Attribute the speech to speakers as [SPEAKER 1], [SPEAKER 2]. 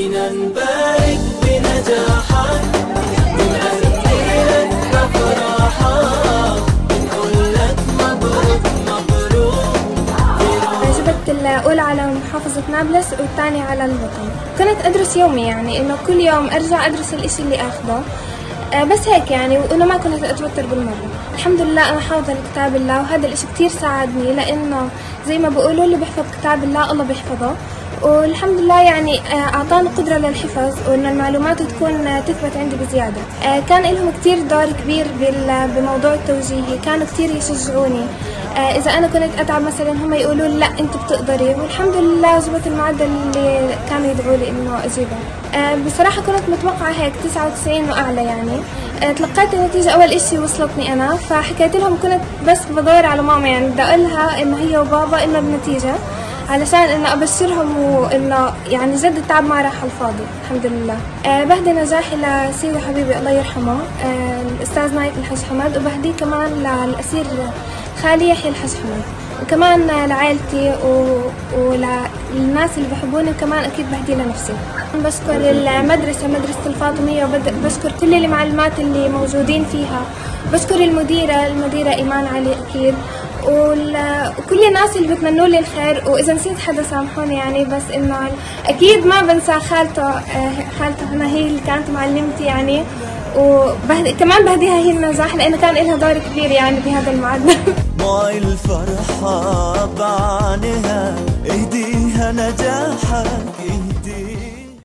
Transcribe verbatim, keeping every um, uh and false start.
[SPEAKER 1] نبارك بنجاحك ونهدي لك أفراحك ونقول لك مبروك مبروك.
[SPEAKER 2] جبت الأولى على محافظة نابلس والثانية على الوطن. كنت أدرس يومي، يعني إنه كل يوم أرجع أدرس الإشي اللي أخذه، بس هيك يعني، وأنا ما كنت أتوتر بالمرة. الحمد لله أنا حافظة كتاب الله، وهذا الإشي كتير ساعدني، لأنه زي ما بقولوا اللي بيحفظ كتاب الله الله بيحفظه. والحمد لله يعني أعطاني قدرة للحفظ وإن المعلومات تكون تثبت عندي بزيادة. كان لهم كتير دور كبير بموضوع التوجيهي، كانوا كتير يشجعوني. إذا أنا كنت أتعب مثلا هم يقولوا لا أنت بتقدري، والحمد لله زبط المعدل اللي كانوا يدعوا لي إنه أجيبه. بصراحة كنت متوقعة هيك تسعة وتسعين وأعلى يعني. تلقيت النتيجة أول إشي وصلتني أنا، فحكيت لهم كنت بس بدور على ماما، يعني بدي أقولها إنه هي وبابا إنه بنتيجة، علشان إنه أبشرهم وإنه يعني جد التعب ما راح على الفاضي الحمد لله. أه بهدي نجاحي لسيدي حبيبي الله يرحمه أه الأستاذ نايف الحاج حمد، وبهديه كمان للأسير خالي يحيى الحاج حمد، وكمان لعائلتي وللناس اللي بحبوني، وكمان أكيد بهدي لنفسي. بشكر المدرسة مدرسة الفاطمية، وبشكر كل المعلمات اللي موجودين فيها، بشكر المديرة المديرة إيمان علي أكيد، وكل الناس اللي بتمنوا لي الخير. واذا نسيت حدا سامحوني يعني، بس انه اكيد ما بنسى خالته خالته هنا، هي اللي كانت معلمتي يعني، وكمان بهديها هي النجاح لانه كان لها دور كبير يعني بهذا المعدل.
[SPEAKER 1] معي الفرحة بعينها اهديها نجاحك